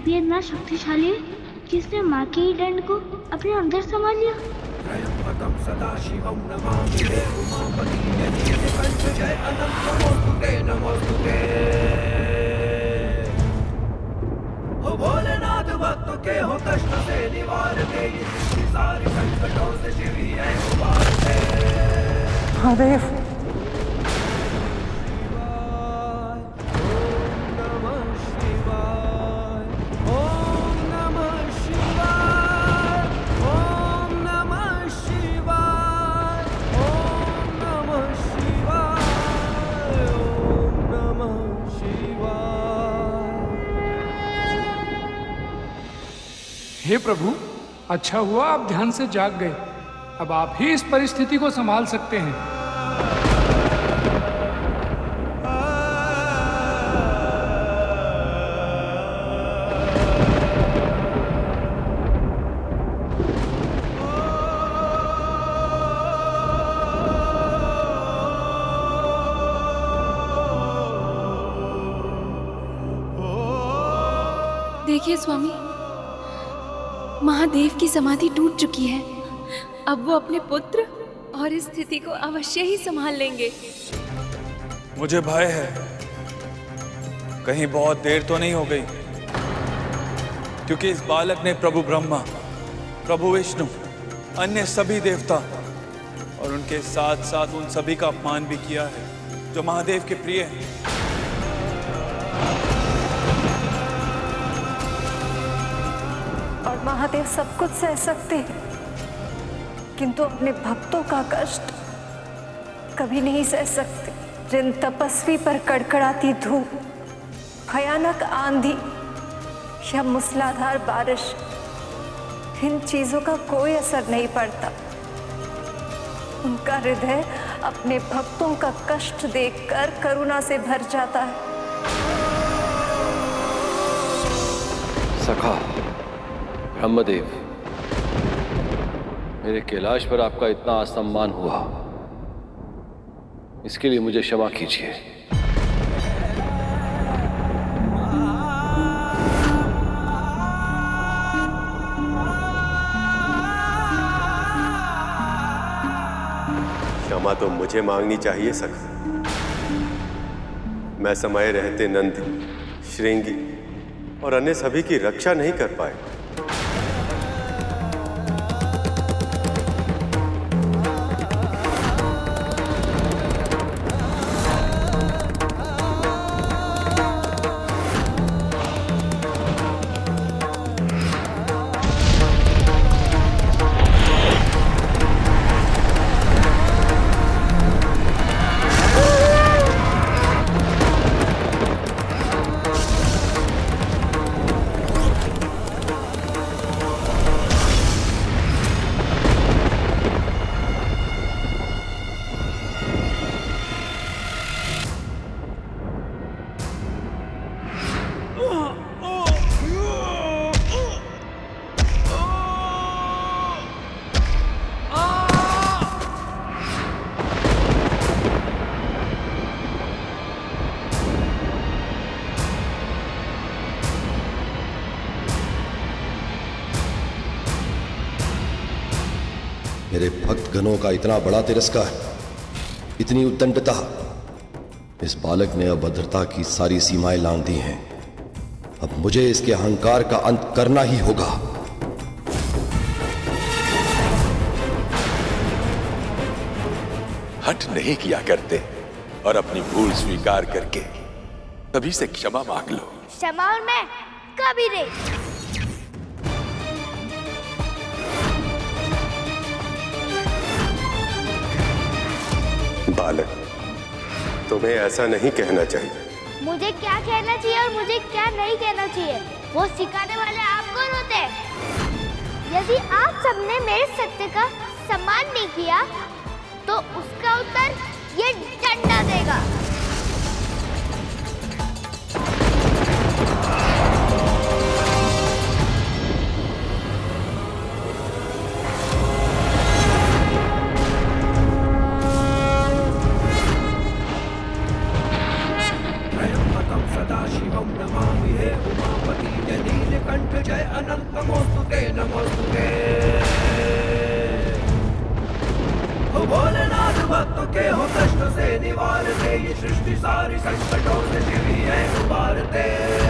ये इतना शक्तिशाली है जिसने माँ के ही दंड को अपने अंदर समा लिया। भोलेनाथ भक्तों के हो कष्ट से निवार दे, सारे संकटों से शिव ही है उबारते। महादेव, हे प्रभु, अच्छा हुआ आप ध्यान से जाग गए। अब आप ही इस परिस्थिति को संभाल सकते हैं। देखिए स्वामी, महादेव की समाधि टूट चुकी है। अब वो अपने पुत्र और इस स्थिति को अवश्य ही संभाल लेंगे। मुझे भय है, कहीं बहुत देर तो नहीं हो गई, क्योंकि इस बालक ने प्रभु ब्रह्मा, प्रभु विष्णु, अन्य सभी देवता और उनके साथ साथ उन सभी का अपमान भी किया है जो महादेव के प्रिय हैं। और महादेव सब कुछ सह सकते हैं, किंतु अपने भक्तों का कष्ट कभी नहीं सह सकते। जिन तपस्वी पर कड़कड़ाती धूप, भयानक आंधी या मूसलाधार बारिश, इन चीजों का कोई असर नहीं पड़ता। उनका हृदय अपने भक्तों का कष्ट देखकर करुणा से भर जाता है। सखा ब्रह्मदेव, मेरे कैलाश पर आपका इतना असम्मान हुआ, इसके लिए मुझे क्षमा कीजिए। क्षमा तो मुझे मांगनी चाहिए सखा। मैं समय रहते नंद, श्रृंगी और अन्य सभी की रक्षा नहीं कर पाए। मेरे भक्तगणों का इतना बड़ा तिरस्कार, इतनी उद्दंडता, इस बालक ने अभद्रता की सारी सीमाएं लांघ दी हैं। अब मुझे इसके अहंकार का अंत करना ही होगा। हट नहीं किया करते और अपनी भूल स्वीकार करके सभी से क्षमा मांग लो। क्षमा और मैं कभी नहीं। बालक, तुम्हें ऐसा नहीं कहना चाहिए। मुझे क्या कहना चाहिए और मुझे क्या नहीं कहना चाहिए, वो सिखाने वाले आप कौन होते हैं? यदि आप सबने मेरे सत्य का सम्मान नहीं किया, तो उसका उत्तर ये डंडा देगा। कंठ जय अनंत नमोस्तुते नमोस्तुते। हो भोलेनाथ भक्त के हो कष्ट से निवारते, ये सृष्टि सारी संकटों से शिव ही है उबारते।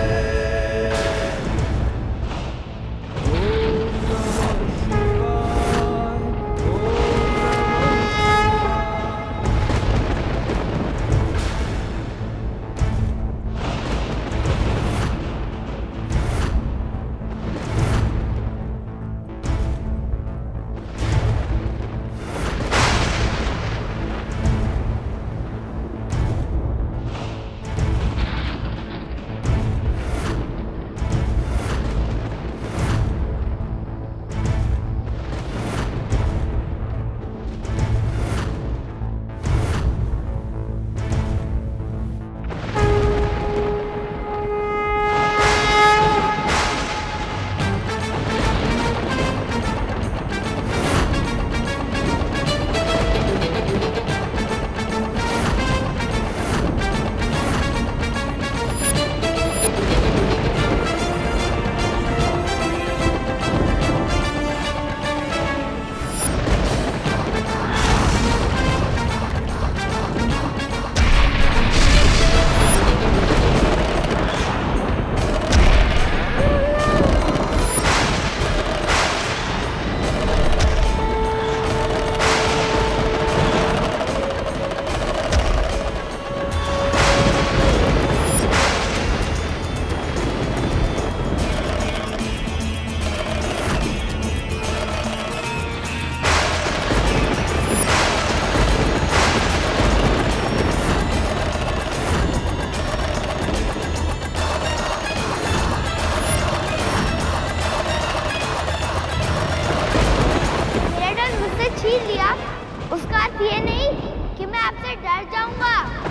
उसका अर्थ ये नहीं कि मैं आपसे डर जाऊंगा।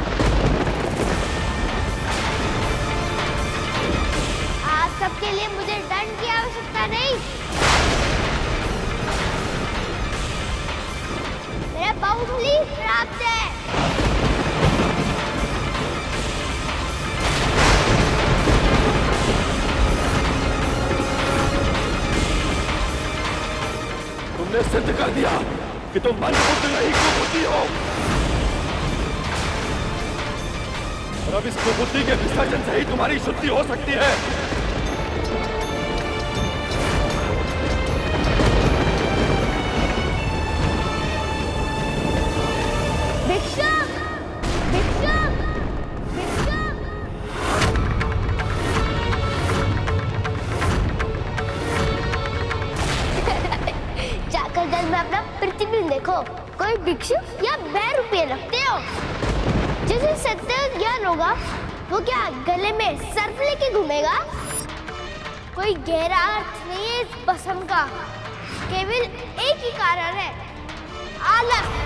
आप सबके लिए मुझे दंड की आवश्यकता नहीं। मेरा बाहुबली प्राप्त है। तुमने सिद्ध कर दिया कि तुम मंदबुद्धि नहीं कुबुद्धि हो, और अब इस कुबुद्धि के विसर्जन से ही तुम्हारी शुद्धि हो सकती है। भिक्षुक! भिक्षुक! भिक्षुक! जाकर जल में अपना प्रतिबिंब देखो। कोई भिक्षुक या 2 रुपये रखते हो? जिसे सत्य ज्ञान होगा वो क्या गले में सर्प लेके घूमेगा? कोई गहरा अर्थ नहीं है इस भस्म का, केवल एक ही कारण है, आलस।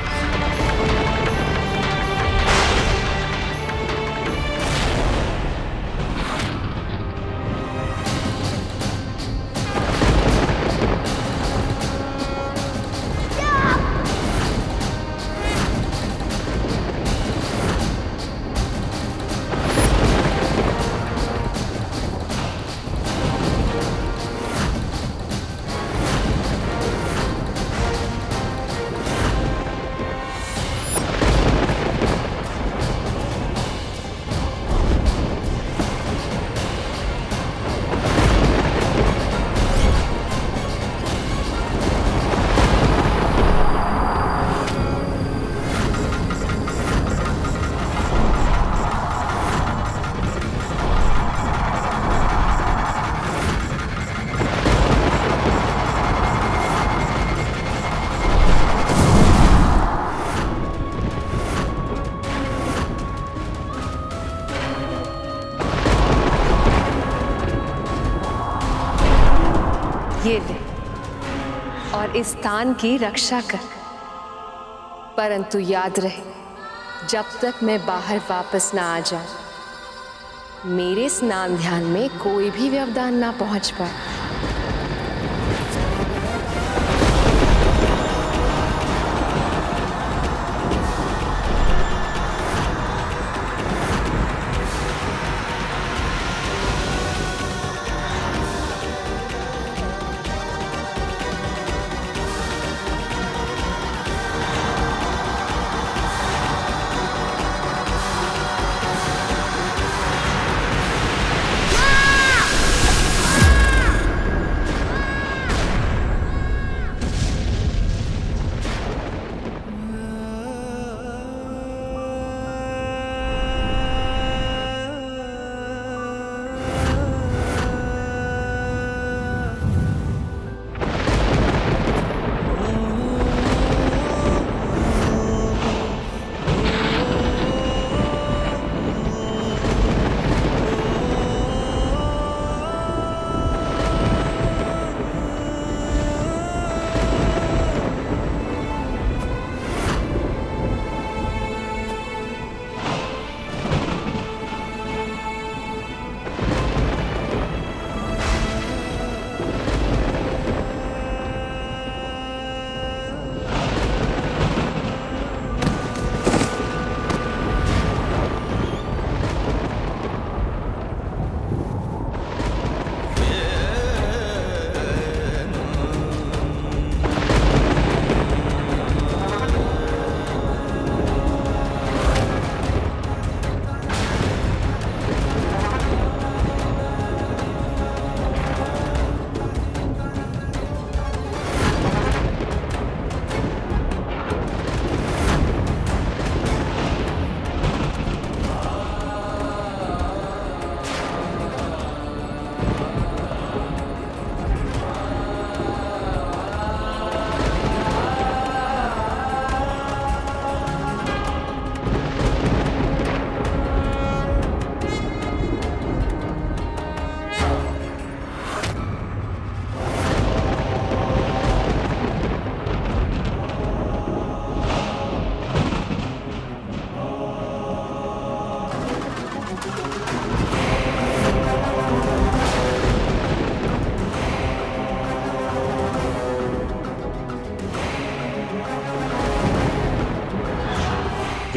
ये ले और इस स्थान की रक्षा कर, परंतु याद रहे जब तक मैं बाहर वापस ना आ जाऊं मेरे स्नान ध्यान में कोई भी व्यवधान ना पहुंच पाए।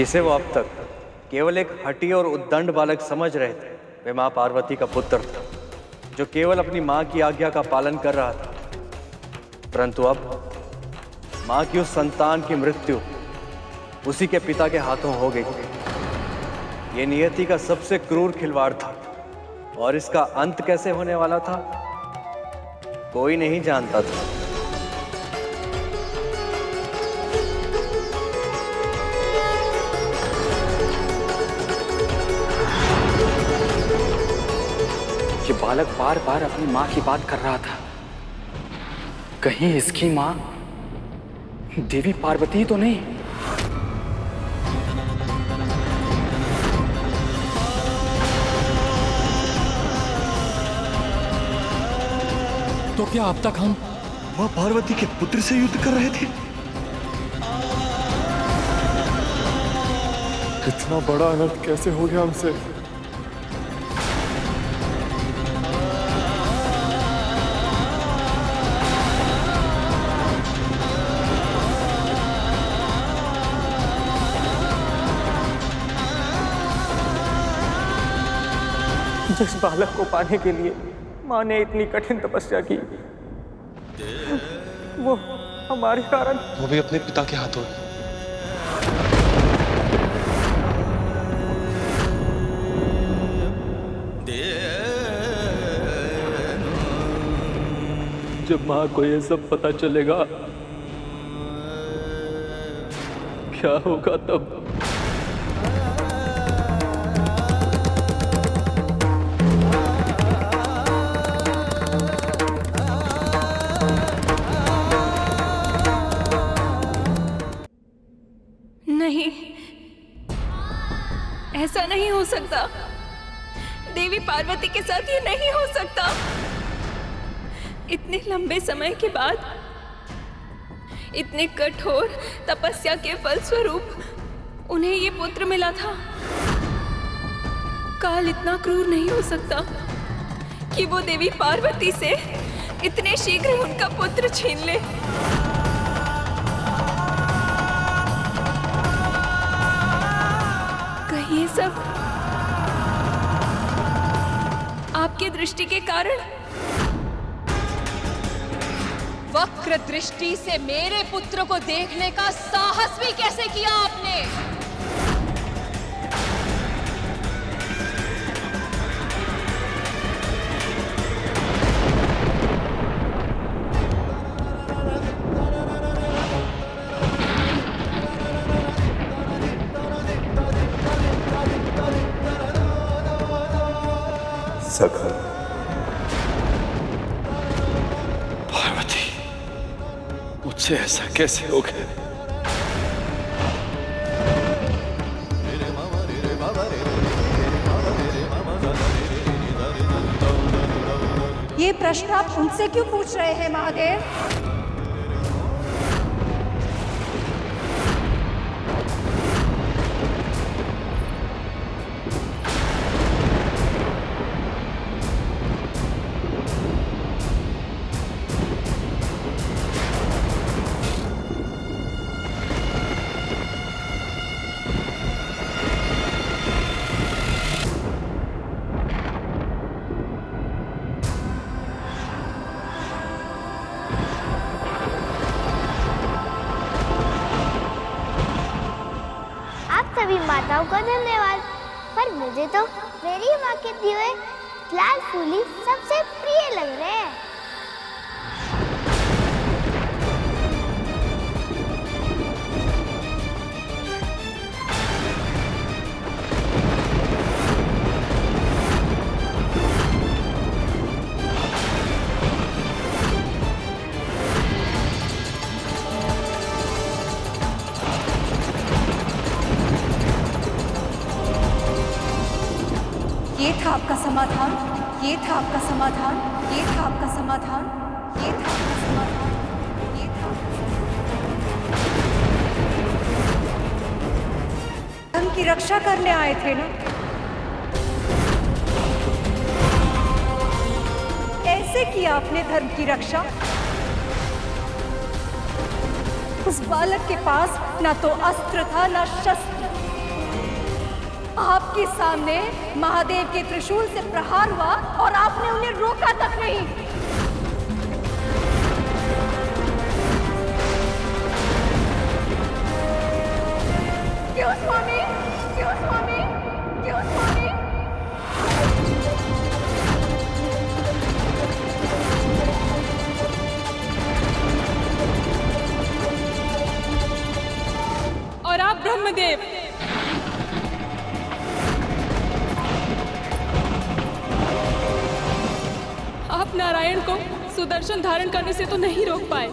जिसे वो अब तक केवल एक हठी और उद्दंड बालक समझ रहे थे, वे माँ पार्वती का पुत्र था, जो केवल अपनी माँ की आज्ञा का पालन कर रहा था। परंतु अब माँ की उस संतान की मृत्यु उसी के पिता के हाथों हो गई। ये नियति का सबसे क्रूर खिलवाड़ था, और इसका अंत कैसे होने वाला था कोई नहीं जानता था। ये बालक बार बार अपनी माँ की बात कर रहा था। कहीं इसकी माँ देवी पार्वती तो नहीं? तो क्या अब तक हम माँ पार्वती के पुत्र से युद्ध कर रहे थे? इतना बड़ा अनर्थ कैसे हो गया हमसे? जिस बालक को पाने के लिए माँ ने इतनी कठिन तपस्या की, वो हमारे कारण, वो भी अपने पिता के हाथों। जब माँ को ये सब पता चलेगा क्या होगा तब? नहीं, ऐसा नहीं हो सकता। देवी पार्वती के साथ ये नहीं हो सकता। इतने लंबे समय के बाद, इतने कठोर तपस्या के फलस्वरूप उन्हें ये पुत्र मिला था। काल इतना क्रूर नहीं हो सकता कि वो देवी पार्वती से इतने शीघ्र ही उनका पुत्र छीन ले। ये सब आपकी दृष्टि के कारण? वक्र दृष्टि से मेरे पुत्र को देखने का साहस भी कैसे किया आपने? सखा, पार्वती, मुझसे ऐसा कैसे हो गया? ये प्रश्न आप उनसे क्यों पूछ रहे हैं महादेव? सभी माताओं को धन्यवाद, पर मुझे तो मेरी माँ के दिए हुए लाल फूल ही सबसे प्रिय लग रहे हैं। ये था आपका समाधान, ये था आपका समाधान, ये था आपका समाधान, ये था आपका समाधान, ये था धर्म की रक्षा करने आए थे ना? ऐसे किया आपने धर्म की रक्षा? उस बालक के पास ना तो अस्त्र था ना शस्त्र, आपके सामने महादेव के त्रिशूल से प्रहार हुआ और आपने उन्हें रोका तक नहीं। क्यों स्वामी? क्यों स्वामी? क्यों स्वामी? और आप ब्रह्मदेव, आप नारायण को सुदर्शन धारण करने से तो नहीं रोक पाए,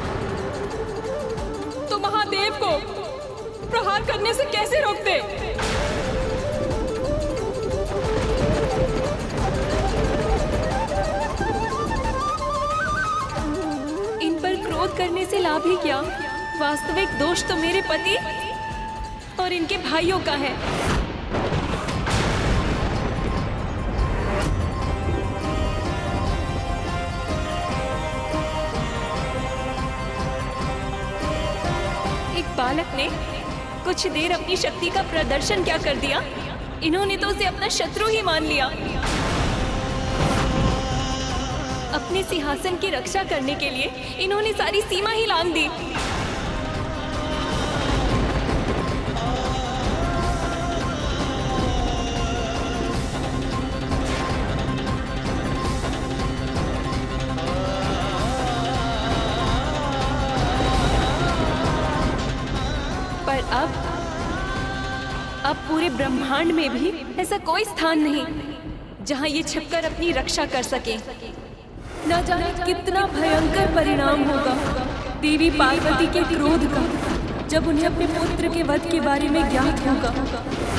तो महादेव को प्रहार करने से कैसे रोकते? इन पर क्रोध करने से लाभ ही क्या? वास्तविक दोष तो मेरे पति और इनके भाइयों का है। एक बालक ने कुछ देर अपनी शक्ति का प्रदर्शन क्या कर दिया, इन्होंने तो उसे अपना शत्रु ही मान लिया। अपने सिंहासन की रक्षा करने के लिए इन्होंने सारी सीमा ही लांघ दी। अब पूरे ब्रह्मांड में भी ऐसा कोई स्थान नहीं जहां ये छिपकर अपनी रक्षा कर सके। न जाने कितना भयंकर परिणाम होगा देवी पार्वती के क्रोध का जब उन्हें अपने पुत्र के वध के बारे में ज्ञात होगा।